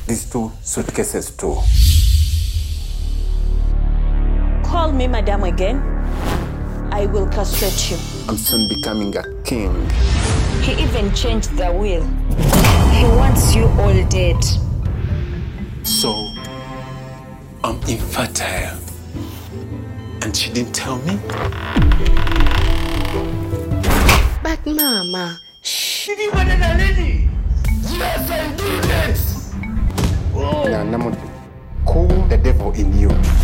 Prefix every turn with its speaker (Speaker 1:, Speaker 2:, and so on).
Speaker 1: these 2 suitcases too.
Speaker 2: Call me madam again. I will castrate you.
Speaker 1: I'm soon becoming a king.
Speaker 2: He even changed the will. He wants you all dead.
Speaker 1: So, I'm infertile. And she didn't tell me?
Speaker 2: But Mama...
Speaker 3: Shh! Did you want a lady? Yes, I did it!
Speaker 1: Cool the devil in you.